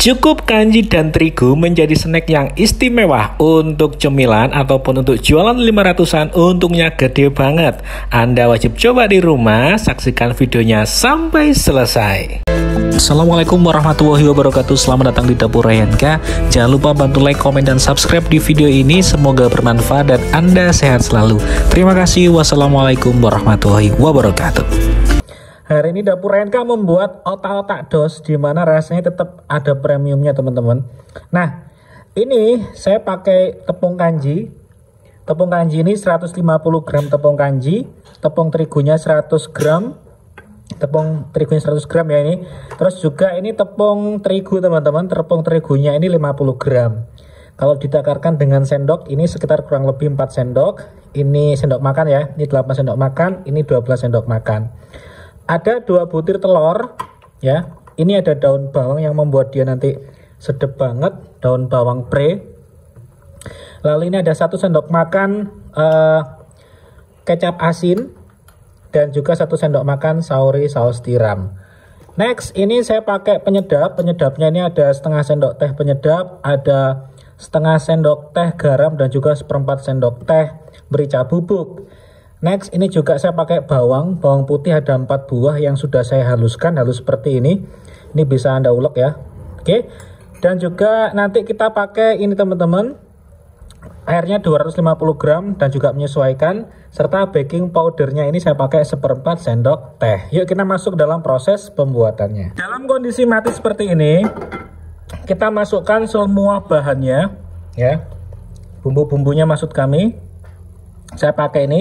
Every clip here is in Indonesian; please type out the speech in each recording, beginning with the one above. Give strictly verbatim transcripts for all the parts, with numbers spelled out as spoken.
Cukup kanji dan terigu menjadi snack yang istimewa untuk cemilan ataupun untuk jualan lima ratusan, untungnya gede banget. Anda wajib coba di rumah, saksikan videonya sampai selesai. Assalamualaikum warahmatullahi wabarakatuh. Selamat datang di Dapur Ryanka. Jangan lupa bantu like, komen, dan subscribe di video ini. Semoga bermanfaat dan Anda sehat selalu. Terima kasih. Wassalamualaikum warahmatullahi wabarakatuh. Hari ini Dapur Ryanka membuat otak-otak dos, di mana rasanya tetap ada premiumnya teman-teman. Nah, ini saya pakai tepung kanji. Tepung kanji ini seratus lima puluh gram tepung kanji, tepung terigunya seratus gram. Tepung terigunya seratus gram ya ini. Terus juga ini tepung terigu teman-teman, tepung terigunya ini lima puluh gram. Kalau ditakarkan dengan sendok ini sekitar kurang lebih empat sendok. Ini sendok makan ya, ini delapan sendok makan, ini dua belas sendok makan. Ada dua butir telur ya. Ini ada daun bawang yang membuat dia nanti sedap banget, daun bawang pre. Lalu ini ada satu sendok makan uh, kecap asin dan juga satu sendok makan sauri saus tiram. Next, ini saya pakai penyedap. Penyedapnya ini ada setengah sendok teh penyedap, ada setengah sendok teh garam, dan juga seperempat sendok teh merica bubuk. Next, ini juga saya pakai bawang. Bawang putih ada empat buah yang sudah saya haluskan, halus seperti ini. Ini bisa Anda ulek ya. Oke. Dan juga nanti kita pakai ini teman-teman, airnya dua ratus lima puluh gram dan juga menyesuaikan, serta baking powdernya ini saya pakai seperempat sendok teh. Yuk kita masuk dalam proses pembuatannya. Dalam kondisi mati seperti ini, kita masukkan semua bahannya ya. Bumbu-bumbunya maksud kami. Saya pakai ini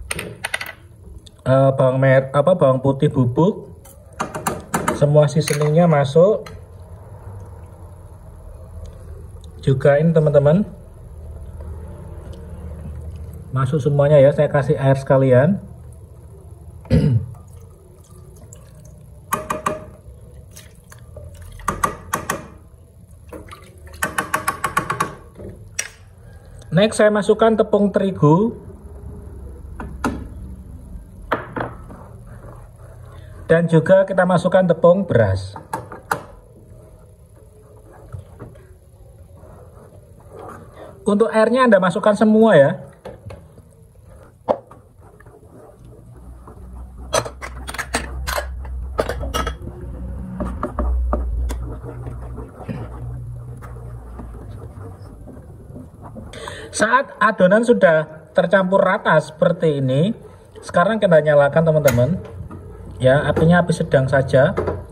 uh, bawang merah, apa bawang putih bubuk. Semua seasoningnya masuk. Juga ini teman-teman, masuk semuanya ya, saya kasih air sekalian. Next, saya masukkan tepung terigu dan juga kita masukkan tepung beras. Untuk airnya Anda masukkan semua ya. Saat adonan sudah tercampur rata seperti ini, sekarang kita nyalakan teman-teman. Ya, apinya api sedang saja.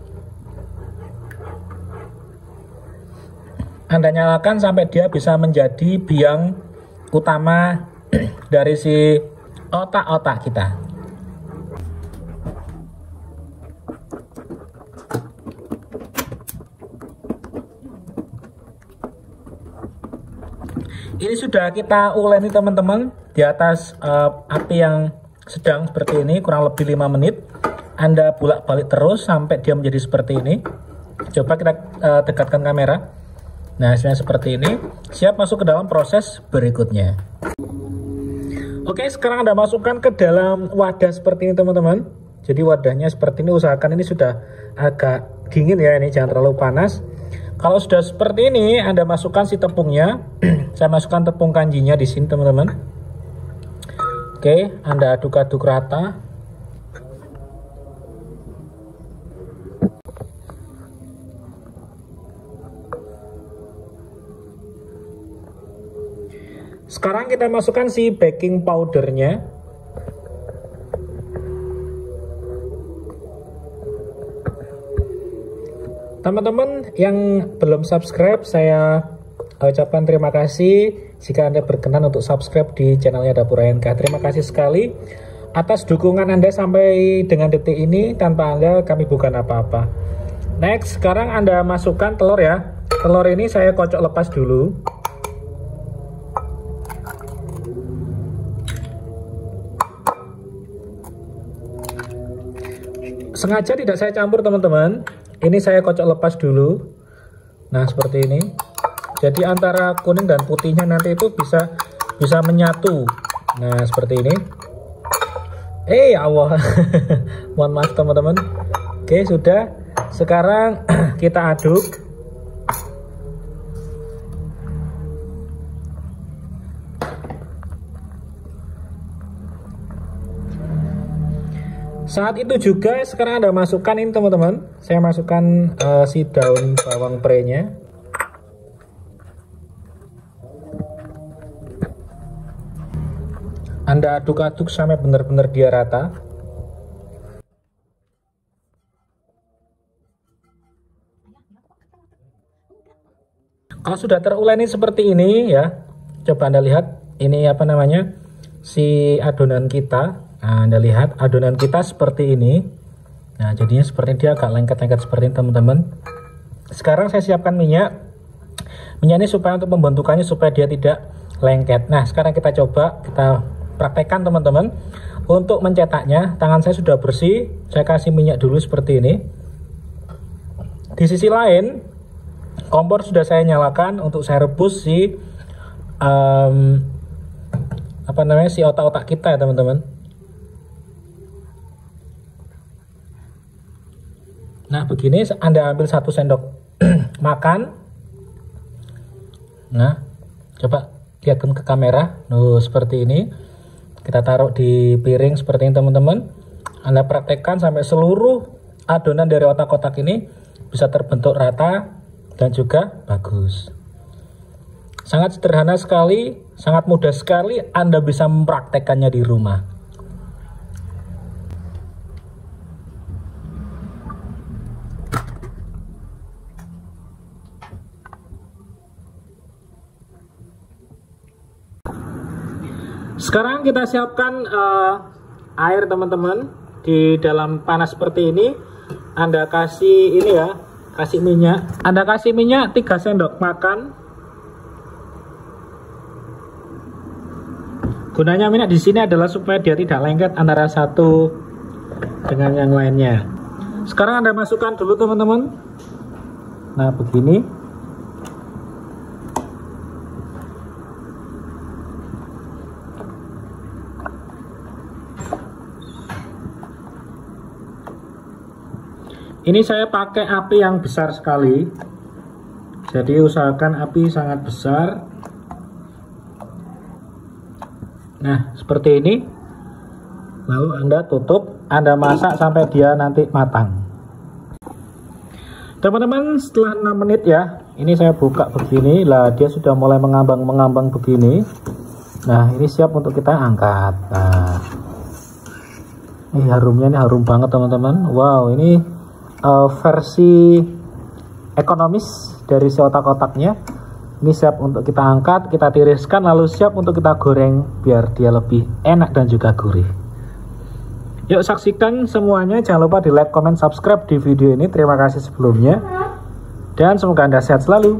Anda nyalakan sampai dia bisa menjadi biang utama dari si otak-otak kita. Ini sudah kita uleni teman-teman di atas uh, api yang sedang seperti ini, kurang lebih lima menit. Anda bolak-balik terus sampai dia menjadi seperti ini. Coba kita uh, dekatkan kamera. Nah, hasilnya seperti ini. Siap masuk ke dalam proses berikutnya. Oke, sekarang Anda masukkan ke dalam wadah seperti ini teman-teman. Jadi wadahnya seperti ini, usahakan ini sudah agak dingin ya, ini jangan terlalu panas. Kalau sudah seperti ini, Anda masukkan si tepungnya. Saya masukkan tepung kanjinya di sini teman-teman. Oke, Anda aduk-aduk rata. Sekarang kita masukkan si baking powdernya. Teman-teman yang belum subscribe, saya ucapkan terima kasih jika Anda berkenan untuk subscribe di channelnya Dapur Ryanka. Terima kasih sekali atas dukungan Anda sampai dengan detik ini. Tanpa Anda kami bukan apa-apa. Next, sekarang Anda masukkan telur ya. Telur ini saya kocok lepas dulu. Sengaja tidak saya campur teman-teman. Ini saya kocok lepas dulu. Nah, seperti ini. Jadi antara kuning dan putihnya nanti itu bisa bisa menyatu. Nah, seperti ini. Eh, ya Allah. Mohon maaf teman-teman. Oke, sudah. Sekarang kita aduk. Saat itu juga sekarang Anda masukkan ini teman-teman. Saya masukkan uh, si daun bawang prenya. Anda aduk-aduk sampai benar-benar dia rata. Kalau sudah teruleni seperti ini ya, coba Anda lihat ini apa namanya si adonan kita. Nah, Anda lihat adonan kita seperti ini. Nah, jadinya seperti dia agak lengket-lengket seperti ini teman-teman. Sekarang saya siapkan minyak. Minyak ini supaya untuk pembentukannya supaya dia tidak lengket. Nah, sekarang kita coba kita praktekkan teman-teman. Untuk mencetaknya, tangan saya sudah bersih. Saya kasih minyak dulu seperti ini. Di sisi lain, kompor sudah saya nyalakan untuk saya rebus si um, apa namanya si otak-otak kita ya teman-teman. Nah, begini Anda ambil satu sendok makan. Nah, coba lihatkan ke kamera. Nuh, seperti ini. Kita taruh di piring seperti ini teman-teman. Anda praktekkan sampai seluruh adonan dari otak-otak ini bisa terbentuk rata dan juga bagus. Sangat sederhana sekali, sangat mudah sekali Anda bisa mempraktekannya di rumah. Sekarang kita siapkan uh, air teman-teman. Di dalam panas seperti ini Anda kasih ini ya, kasih minyak. Anda kasih minyak tiga sendok makan. Gunanya minyak di sini adalah supaya dia tidak lengket antara satu dengan yang lainnya. Sekarang Anda masukkan dulu teman-teman. Nah, begini. Ini saya pakai api yang besar sekali. Jadi usahakan api sangat besar. Nah, seperti ini. Lalu Anda tutup, Anda masak sampai dia nanti matang. Teman-teman, setelah enam menit ya, ini saya buka begini, lah dia sudah mulai mengambang-mengambang begini. Nah, ini siap untuk kita angkat. Nah, ini harumnya, ini harum banget teman-teman. Wow, ini Uh, versi ekonomis dari si otak-otaknya. Ini siap untuk kita angkat, kita tiriskan, lalu siap untuk kita goreng biar dia lebih enak dan juga gurih. Yuk saksikan semuanya, jangan lupa di like, comment, subscribe di video ini. Terima kasih sebelumnya dan semoga Anda sehat selalu.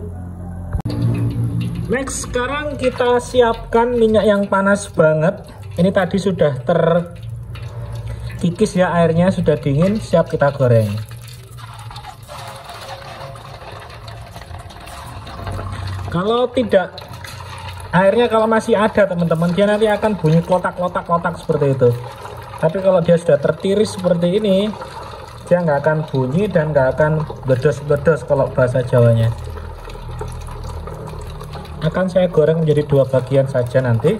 Next, sekarang kita siapkan minyak yang panas banget. Ini tadi sudah terkikis ya, airnya sudah dingin, siap kita goreng. Kalau tidak, airnya kalau masih ada teman-teman, dia nanti akan bunyi klotak-klotak-klotak seperti itu. Tapi kalau dia sudah tertiris seperti ini, dia nggak akan bunyi dan nggak akan bledos-bledos kalau bahasa Jawanya. Akan saya goreng menjadi dua bagian saja nanti.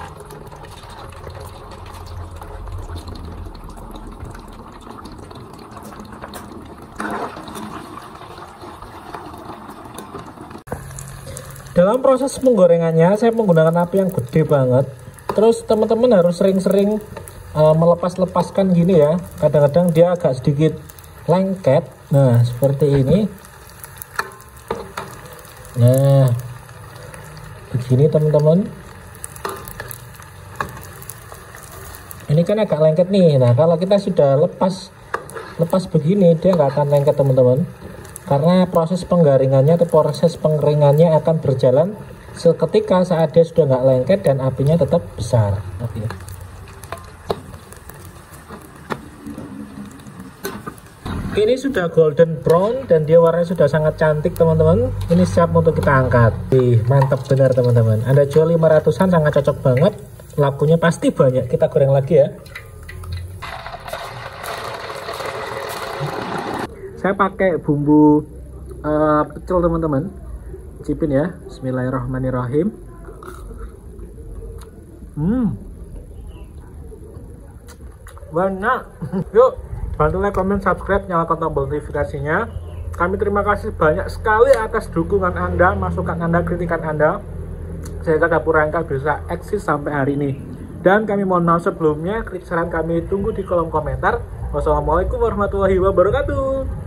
Dalam proses penggorengannya saya menggunakan api yang gede banget. Terus teman-teman harus sering-sering uh, melepas-lepaskan gini ya. Kadang-kadang dia agak sedikit lengket. Nah, seperti ini. Nah, begini teman-teman. Ini kan agak lengket nih. Nah, kalau kita sudah lepas lepas begini, dia nggak akan lengket teman-teman. Karena proses penggaringannya atau proses pengeringannya akan berjalan seketika saat dia sudah nggak lengket dan apinya tetap besar. Oke. Ini sudah golden brown dan dia warnanya sudah sangat cantik teman-teman. Ini siap untuk kita angkat. Ih, mantap benar teman-teman. Anda jual lima ratusan sangat cocok banget. Lakunya pasti banyak. Kita goreng lagi ya. Saya pakai bumbu uh, pecel teman-teman. Cipin ya. Bismillahirrahmanirrahim. Hmm. banyak. Yuk, bantu like, comment, subscribe, nyalakan tombol notifikasinya. Kami terima kasih banyak sekali atas dukungan Anda, masukan Anda, kritikan Anda, sehingga Dapur Rangka bisa eksis sampai hari ini. Dan kami mohon maaf sebelumnya, klik saran kami tunggu di kolom komentar. Wassalamualaikum warahmatullahi wabarakatuh.